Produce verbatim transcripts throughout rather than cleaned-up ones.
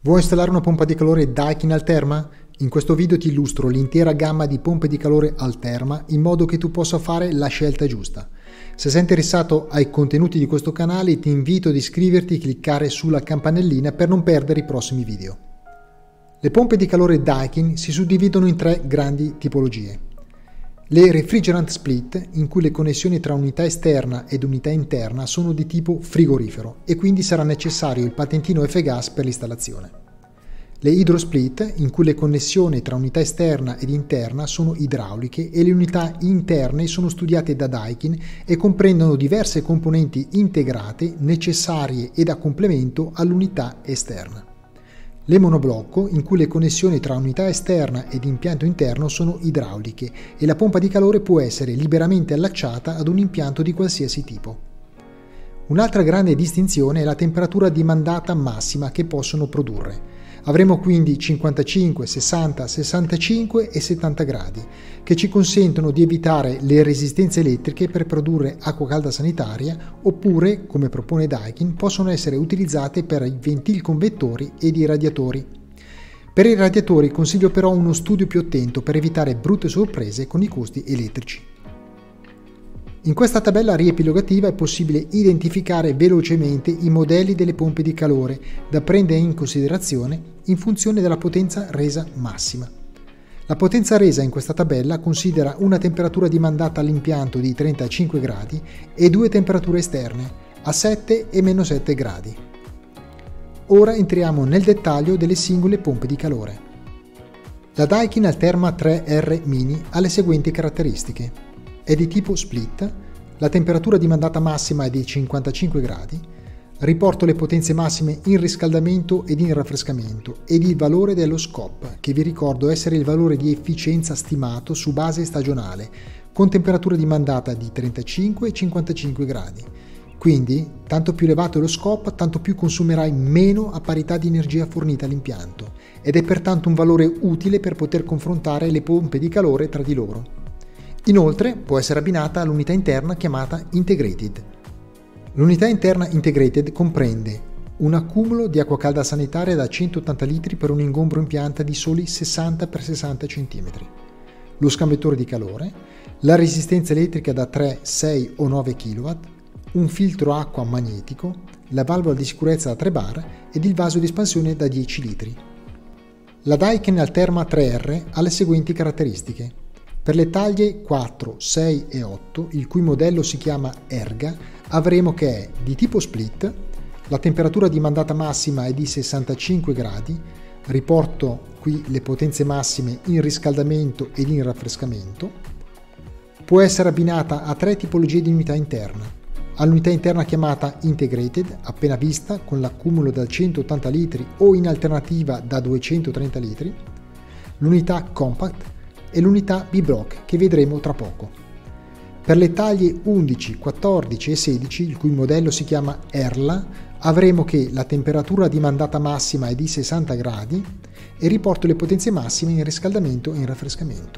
Vuoi installare una pompa di calore Daikin Alterma? In questo video ti illustro l'intera gamma di pompe di calore Alterma in modo che tu possa fare la scelta giusta. Se sei interessato ai contenuti di questo canale ti invito ad iscriverti e cliccare sulla campanellina per non perdere i prossimi video. Le pompe di calore Daikin si suddividono in tre grandi tipologie. Le refrigerant split, in cui le connessioni tra unità esterna ed unità interna sono di tipo frigorifero e quindi sarà necessario il patentino F gas per l'installazione. Le hydrosplit, in cui le connessioni tra unità esterna ed interna sono idrauliche e le unità interne sono studiate da Daikin e comprendono diverse componenti integrate necessarie ed a complemento all'unità esterna. Le monoblocco, in cui le connessioni tra unità esterna ed impianto interno sono idrauliche e la pompa di calore può essere liberamente allacciata ad un impianto di qualsiasi tipo. Un'altra grande distinzione è la temperatura di mandata massima che possono produrre. Avremo quindi cinquantacinque, sessanta, sessantacinque e settanta gradi, che ci consentono di evitare le resistenze elettriche per produrre acqua calda sanitaria, oppure, come propone Daikin, possono essere utilizzate per i ventilconvettori ed i radiatori. Per i radiatori consiglio però uno studio più attento per evitare brutte sorprese con i costi elettrici. In questa tabella riepilogativa è possibile identificare velocemente i modelli delle pompe di calore da prendere in considerazione in funzione della potenza resa massima. La potenza resa in questa tabella considera una temperatura di mandata all'impianto di trentacinque gradi e due temperature esterne, a sette e meno sette gradi. Ora entriamo nel dettaglio delle singole pompe di calore. La Daikin Alterma tre R Mini ha le seguenti caratteristiche. È di tipo split, la temperatura di mandata massima è di cinquantacinque gradi, riporto le potenze massime in riscaldamento ed in raffrescamento ed il valore dello SCOP, che vi ricordo essere il valore di efficienza stimato su base stagionale, con temperatura di mandata di trentacinque e cinquantacinque gradi. Quindi, tanto più elevato è lo SCOP, tanto più consumerai meno a parità di energia fornita all'impianto, ed è pertanto un valore utile per poter confrontare le pompe di calore tra di loro. Inoltre può essere abbinata all'unità interna chiamata Integrated. L'unità interna Integrated comprende un accumulo di acqua calda sanitaria da centottanta litri per un ingombro impianta di soli sessanta per sessanta centimetri, lo scambiatore di calore, la resistenza elettrica da tre, sei o nove chilowatt, un filtro acqua magnetico, la valvola di sicurezza da tre bar ed il vaso di espansione da dieci litri. La Daikin Alterma tre R ha le seguenti caratteristiche. Per le taglie quattro, sei e otto, il cui modello si chiama Erga, avremo che è di tipo split, la temperatura di mandata massima è di sessantacinque gradi, riporto qui le potenze massime in riscaldamento ed in raffrescamento, può essere abbinata a tre tipologie di unità interna, all'unità interna chiamata Integrated, appena vista, con l'accumulo da centottanta litri o in alternativa da duecentotrenta litri, l'unità Compact, e l'unità B-Block che vedremo tra poco. Per le taglie undici, quattordici e sedici, il cui modello si chiama Erla, avremo che la temperatura di mandata massima è di sessanta gradi e riporto le potenze massime in riscaldamento e in raffrescamento.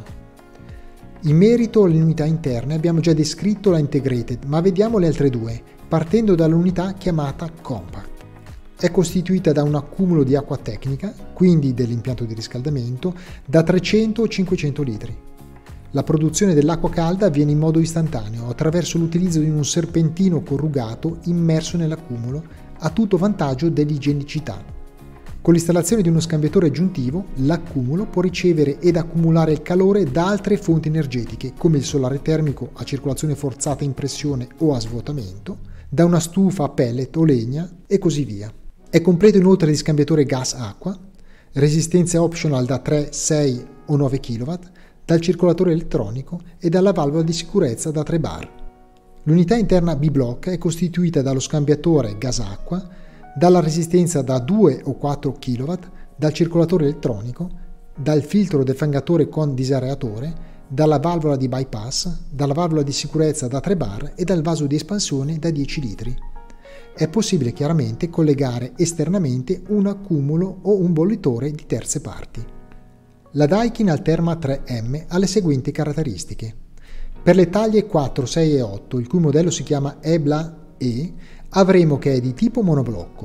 In merito alle unità interne abbiamo già descritto la Integrated, ma vediamo le altre due, partendo dall'unità chiamata Compact. È costituita da un accumulo di acqua tecnica, quindi dell'impianto di riscaldamento, da trecento o cinquecento litri. La produzione dell'acqua calda avviene in modo istantaneo attraverso l'utilizzo di un serpentino corrugato immerso nell'accumulo, a tutto vantaggio dell'igienicità. Con l'installazione di uno scambiatore aggiuntivo, l'accumulo può ricevere ed accumulare il calore da altre fonti energetiche, come il solare termico a circolazione forzata in pressione o a svuotamento, da una stufa a pellet o legna e così via. È completo inoltre di scambiatore gas-acqua, resistenza optional da tre, sei o nove chilowatt, dal circolatore elettronico e dalla valvola di sicurezza da tre bar. L'unità interna B-Block è costituita dallo scambiatore gas-acqua, dalla resistenza da due o quattro chilowatt, dal circolatore elettronico, dal filtro defangatore con disaeratore, dalla valvola di bypass, dalla valvola di sicurezza da tre bar e dal vaso di espansione da dieci litri. È possibile chiaramente collegare esternamente un accumulo o un bollitore di terze parti. La Daikin Alterma tre M ha le seguenti caratteristiche. Per le taglie quattro, sei e otto, il cui modello si chiama E B L A E, avremo che è di tipo monoblocco.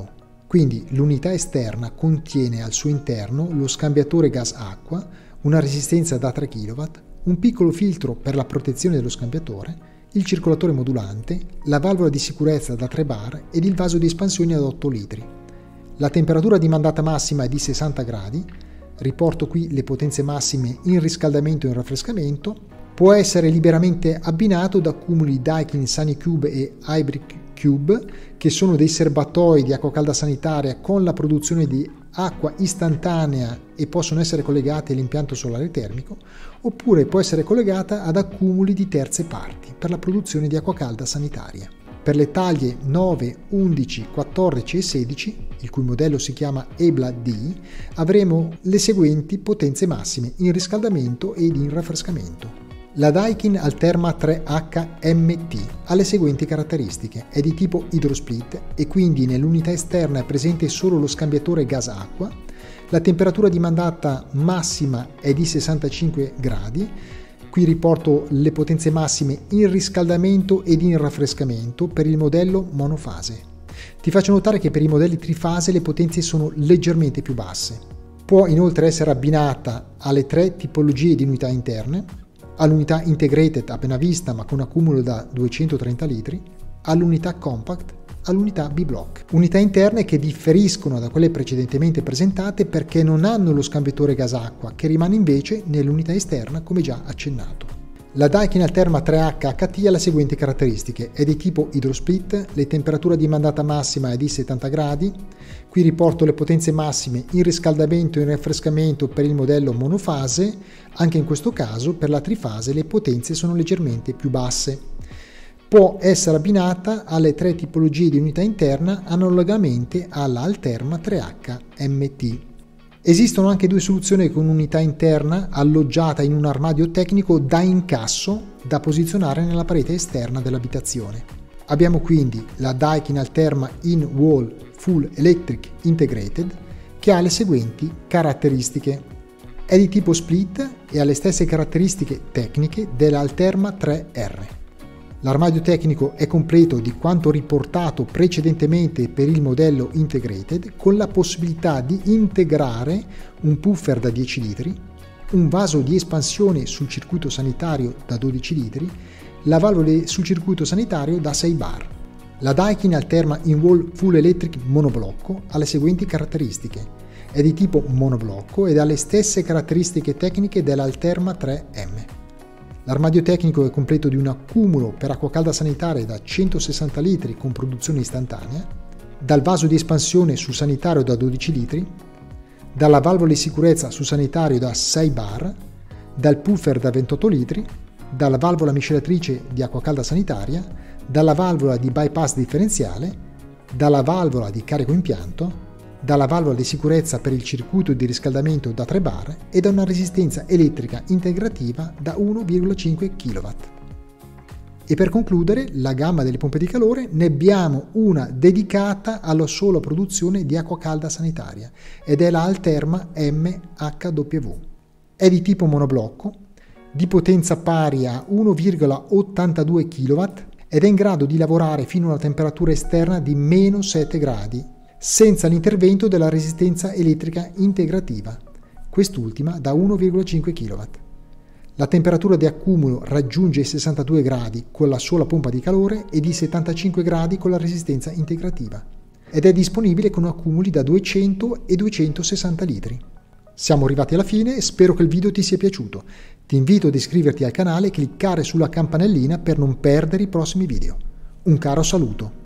Quindi l'unità esterna contiene al suo interno lo scambiatore gas-acqua, una resistenza da tre chilowatt, un piccolo filtro per la protezione dello scambiatore, il circolatore modulante, la valvola di sicurezza da tre bar ed il vaso di espansione ad otto litri. La temperatura di mandata massima è di sessanta gradi, riporto qui le potenze massime in riscaldamento e in raffrescamento, può essere liberamente abbinato da accumuli Daikin SaniCube e Hybrid Cube, che sono dei serbatoi di acqua calda sanitaria con la produzione di acqua istantanea e possono essere collegati all'impianto solare termico, oppure può essere collegata ad accumuli di terze parti per la produzione di acqua calda sanitaria. Per le taglie nove, undici, quattordici e sedici, il cui modello si chiama EBLA D, avremo le seguenti potenze massime in riscaldamento ed in raffrescamento. La Daikin Alterma tre H M T ha le seguenti caratteristiche: è di tipo hydrosplit e quindi nell'unità esterna è presente solo lo scambiatore gas-acqua, la temperatura di mandata massima è di sessantacinque gradi, qui riporto le potenze massime in riscaldamento ed in raffrescamento per il modello monofase. Ti faccio notare che per i modelli trifase le potenze sono leggermente più basse. Può inoltre essere abbinata alle tre tipologie di unità interne, all'unità integrated appena vista ma con accumulo da duecentotrenta litri, all'unità compact, all'unità B-block. Unità interne che differiscono da quelle precedentemente presentate perché non hanno lo scambiatore gas-acqua, che rimane invece nell'unità esterna come già accennato. La Daikin Alterma tre H H T ha le seguenti caratteristiche: è di tipo hydrosplit, la temperatura di mandata massima è di settanta gradi, qui riporto le potenze massime in riscaldamento e in raffrescamento per il modello monofase, anche in questo caso per la trifase le potenze sono leggermente più basse. Può essere abbinata alle tre tipologie di unità interna analogamente alla Alterma tre H M T. Esistono anche due soluzioni con unità interna alloggiata in un armadio tecnico da incasso da posizionare nella parete esterna dell'abitazione. Abbiamo quindi la Daikin Alterma In-Wall Full Electric Integrated, che ha le seguenti caratteristiche: è di tipo split e ha le stesse caratteristiche tecniche dell'Alterma tre R. L'armadio tecnico è completo di quanto riportato precedentemente per il modello Integrated, con la possibilità di integrare un puffer da dieci litri, un vaso di espansione sul circuito sanitario da dodici litri, la valvola sul circuito sanitario da sei bar. La Daikin Alterma In-Wall Full Electric Monoblocco ha le seguenti caratteristiche: è di tipo monoblocco ed ha le stesse caratteristiche tecniche dell'Alterma tre M. L'armadio tecnico è completo di un accumulo per acqua calda sanitaria da centosessanta litri con produzione istantanea, dal vaso di espansione sul sanitario da dodici litri, dalla valvola di sicurezza sul sanitario da sei bar, dal puffer da ventotto litri, dalla valvola miscelatrice di acqua calda sanitaria, dalla valvola di bypass differenziale, dalla valvola di carico impianto, dalla valvola di sicurezza per il circuito di riscaldamento da tre bar e da una resistenza elettrica integrativa da uno virgola cinque chilowatt. E per concludere, la gamma delle pompe di calore ne abbiamo una dedicata alla sola produzione di acqua calda sanitaria ed è la Alterma M H W. È di tipo monoblocco, di potenza pari a uno virgola ottantadue chilowatt ed è in grado di lavorare fino a una temperatura esterna di meno sette gradi, senza l'intervento della resistenza elettrica integrativa, quest'ultima da uno virgola cinque chilowatt. La temperatura di accumulo raggiunge i sessantadue gradi con la sola pompa di calore e di settantacinque gradi con la resistenza integrativa ed è disponibile con accumuli da duecento e duecentosessanta litri. Siamo arrivati alla fine e spero che il video ti sia piaciuto. Ti invito ad iscriverti al canale e cliccare sulla campanellina per non perdere i prossimi video. Un caro saluto!